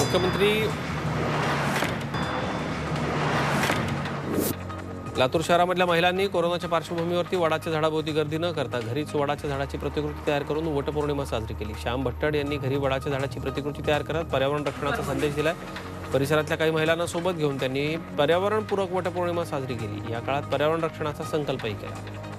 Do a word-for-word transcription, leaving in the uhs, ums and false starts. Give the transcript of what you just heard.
मुख्यमंत्री लातूर शहरामधल्या महिलांनी कोरोनाच्या पार्श्वभूमीवरती वडाच्या झाडाभोवती गर्दी न करता घरीच वडाच्या झाडाची प्रतिकृती तयार करून वटपौर्णिमा साजरी केली। श्याम भट्टड यांनी घरी वडाच्या झाडाची प्रतिकृती तयार करत पर्यावरण रक्षणाचा संदेश दिलाय। परिसरातल्या काही महिलांना सोबत घेऊन त्यांनी पर्यावरणपूरक वटपौर्णिमा साजरी केली। या काळात पर्यावरण रक्षणाचा संकल्पही केला।